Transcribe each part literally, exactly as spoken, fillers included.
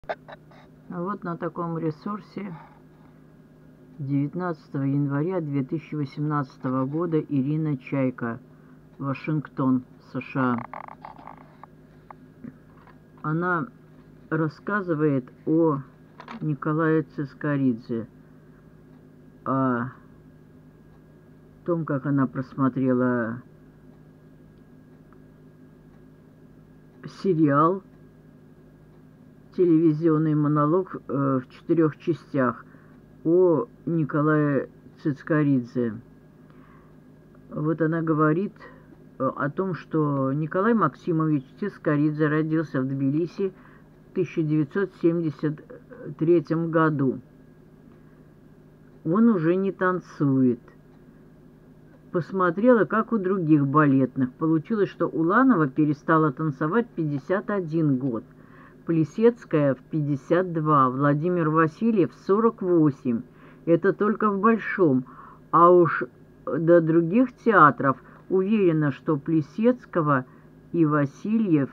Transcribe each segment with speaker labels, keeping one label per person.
Speaker 1: Вот на таком ресурсе девятнадцатого января две тысячи восемнадцатого года Ирина Чайка, Вашингтон, США. Она рассказывает о Николае Цискоридзе, о том, как она просмотрела сериал, телевизионный монолог э, в четырех частях о Николае Цискоридзе. Вот она говорит о том, что Николай Максимович Цискоридзе родился в Тбилиси в тысяча девятьсот семьдесят третьем году. Он уже не танцует. Посмотрела, как у других балетных. Получилось, что Уланова перестала танцевать в пятьдесят один год, Плисецкая в пятьдесят два, Владимир Васильев в сорок восемь. Это только в Большом. А уж до других театров уверена, что Плисецкого и Васильев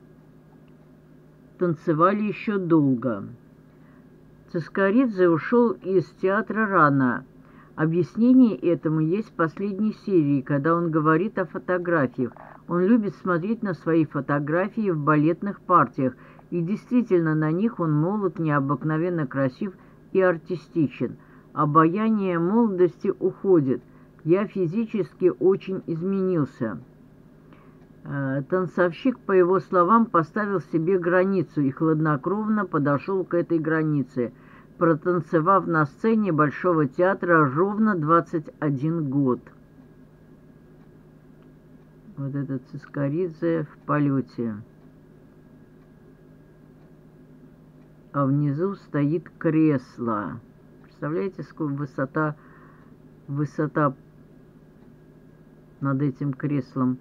Speaker 1: танцевали еще долго. Цискоридзе ушел из театра рано. Объяснение этому есть в последней серии, когда он говорит о фотографиях. Он любит смотреть на свои фотографии в балетных партиях, и действительно на них он молод, необыкновенно красив и артистичен. Обаяние молодости уходит. Я физически очень изменился. Танцовщик, по его словам, поставил себе границу и хладнокровно подошел к этой границе, протанцевав на сцене Большого театра ровно двадцать один год. Вот этот Цискоридзе в полете. А внизу стоит кресло. Представляете, сколько высота, высота над этим креслом.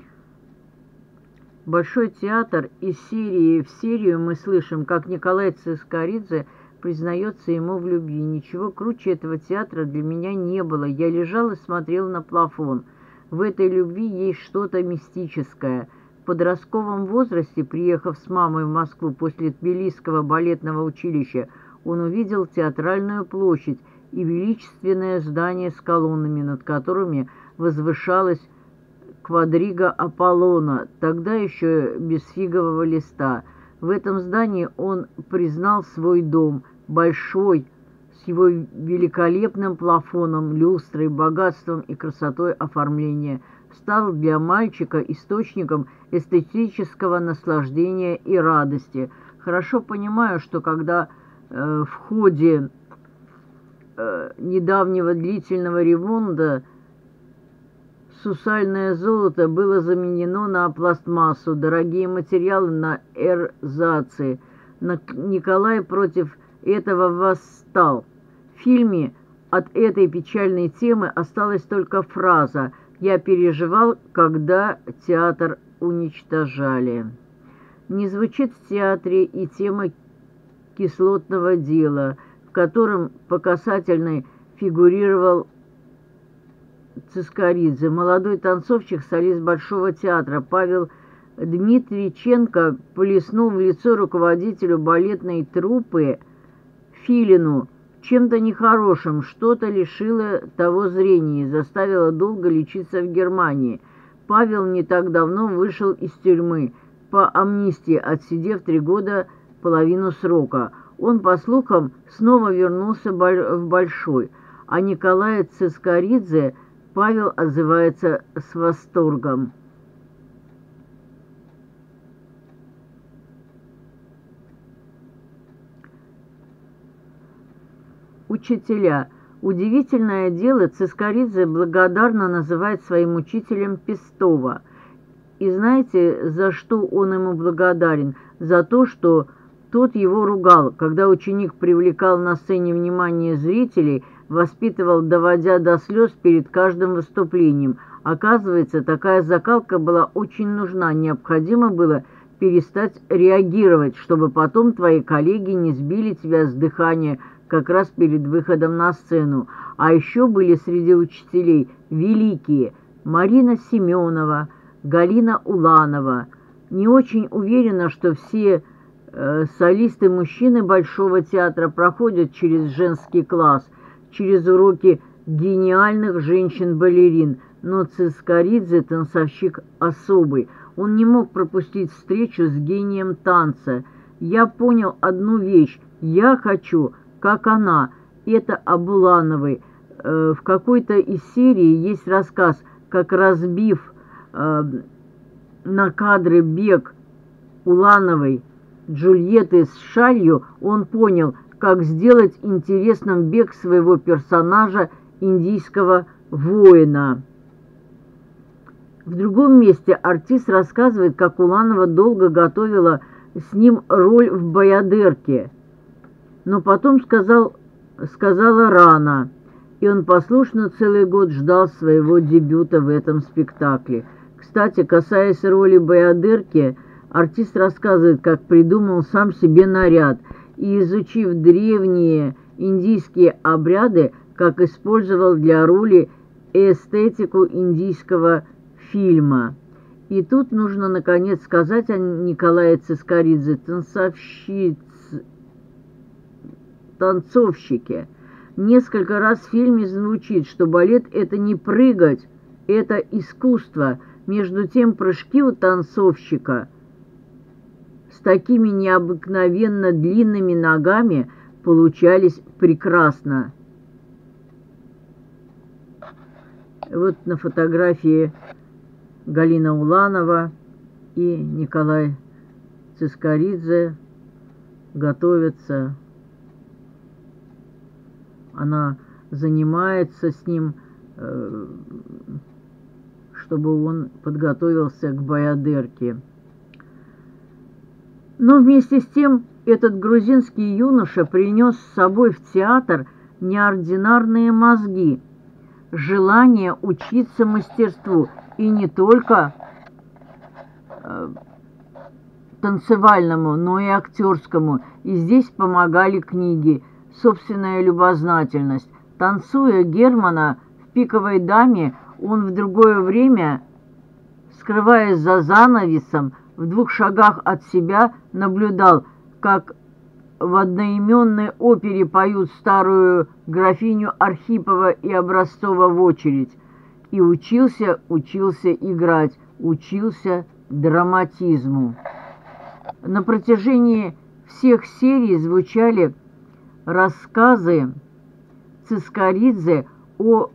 Speaker 1: Большой театр, из серии в серию мы слышим, как Николай Цискоридзе признается ему в любви. Ничего круче этого театра для меня не было. Я лежал и смотрел на плафон. В этой любви есть что-то мистическое. В подростковом возрасте, приехав с мамой в Москву после Тбилисского балетного училища, он увидел театральную площадь и величественное здание с колоннами, над которыми возвышалась квадрига Аполлона, тогда еще без фигового листа. В этом здании он признал свой дом, большой, с его великолепным плафоном, люстрой, богатством и красотой оформления, стал для мальчика источником эстетического наслаждения и радости. Хорошо понимаю, что когда э, в ходе э, недавнего длительного ремонта сусальное золото было заменено на пластмассу, дорогие материалы на эрзацы. Николай против этого восстал. В фильме от этой печальной темы осталась только фраза «Я переживал, когда театр уничтожали». Не звучит в театре и тема кислотного дела, в котором по касательной фигурировал Цискоридзе. Молодой танцовщик, солист Большого театра Павел Дмитриченко плеснул в лицо руководителю балетной труппы Филину чем-то нехорошим, что-то лишило того зрения и заставило долго лечиться в Германии. Павел не так давно вышел из тюрьмы по амнистии, отсидев три года половину срока. Он, по слухам, снова вернулся в Большой, а Николай Цискоридзе Павел отзывается с восторгом. Учителя. Удивительное дело, Цискоридзе благодарно называет своим учителем Пестова. И знаете, за что он ему благодарен? За то, что тот его ругал, когда ученик привлекал на сцене внимание зрителей, воспитывал, доводя до слез перед каждым выступлением. Оказывается, такая закалка была очень нужна, необходимо было перестать реагировать, чтобы потом твои коллеги не сбили тебя с дыхания как раз перед выходом на сцену. А еще были среди учителей великие Марина Семенова, Галина Уланова. Не очень уверена, что все Солисты-мужчины Большого театра проходят через женский класс, через уроки гениальных женщин-балерин, но Цискоридзе танцовщик особый. Он не мог пропустить встречу с гением танца. Я понял одну вещь. Я хочу, как она. Это об Улановой. В какой-то из серий есть рассказ, как, разбив на кадры бег Улановой Джульетты с шалью, он понял, как сделать интересным бег своего персонажа, индийского воина. В другом месте артист рассказывает, как Уланова долго готовила с ним роль в «Баядерке», но потом сказал, сказала рано, и он послушно целый год ждал своего дебюта в этом спектакле. Кстати, касаясь роли Баядерки, артист рассказывает, как придумал сам себе наряд и, изучив древние индийские обряды, как использовал для роли эстетику индийского фильма. И тут нужно, наконец, сказать о Николае Цискоридзе, танцовщике. Несколько раз в фильме звучит, что балет – это не прыгать, это искусство. Между тем, прыжки у танцовщика с такими необыкновенно длинными ногами получались прекрасно. Вот на фотографии Галина Уланова и Николай Цискоридзе готовятся. Она занимается с ним, чтобы он подготовился к Баядерке. Но вместе с тем этот грузинский юноша принес с собой в театр неординарные мозги, желание учиться мастерству, и не только э, танцевальному, но и актерскому. И здесь помогали книги, собственная любознательность. Танцуя Германа в «Пиковой даме», он в другое время, скрываясь за занавесом, в двух шагах от себя наблюдал, как в одноименной опере поют старую графиню Архипова и Образцова в очередь. И учился, учился играть, учился драматизму. На протяжении всех серий звучали рассказы Цискоридзе о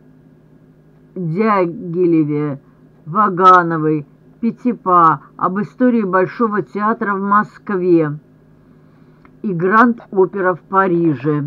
Speaker 1: Дягилеве, Вагановой, Пятипа, об истории Большого театра в Москве и Гранд-опера в Париже.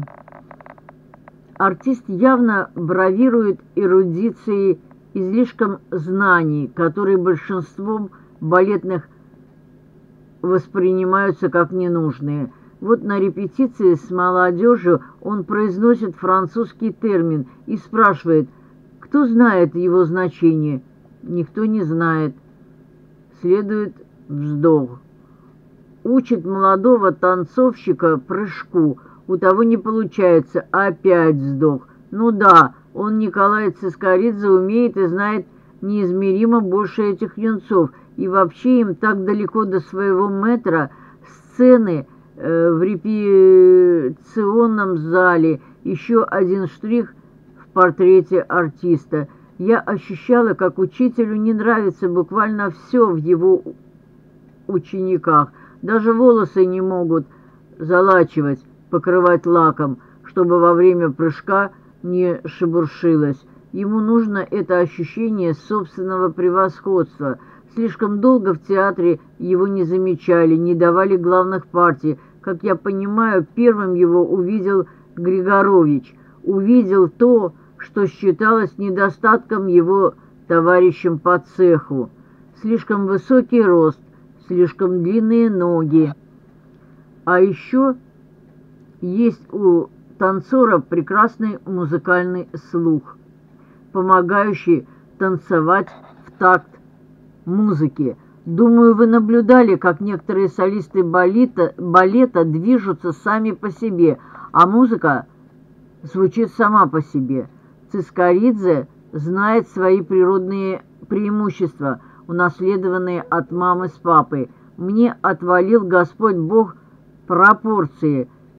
Speaker 1: Артист явно бравирует эрудицией, излишком знаний, которые большинством балетных воспринимаются как ненужные. Вот на репетиции с молодежью он произносит французский термин и спрашивает, кто знает его значение. Никто не знает. Следует вздох. Учит молодого танцовщика прыжку. У того не получается. Опять вздох. Ну да, он, Николай Цискоридзе, умеет и знает неизмеримо больше этих юнцов. И вообще им так далеко до своего метра. Сцены э, в репетиционном зале. Еще один штрих в портрете артиста. Я ощущала, как учителю не нравится буквально все в его учениках. Даже волосы не могут залачивать, покрывать лаком, чтобы во время прыжка не шебуршилось. Ему нужно это ощущение собственного превосходства. Слишком долго в театре его не замечали, не давали главных партий. Как я понимаю, первым его увидел Григорович. Увидел то, что считалось недостатком его товарищем по цеху. Слишком высокий рост, слишком длинные ноги. А еще есть у танцора прекрасный музыкальный слух, помогающий танцевать в такт музыки. Думаю, вы наблюдали, как некоторые солисты балета, балета движутся сами по себе, а музыка звучит сама по себе. Цискоридзе знает свои природные преимущества, унаследованные от мамы с папой. Мне отвалил Господь Бог пропорции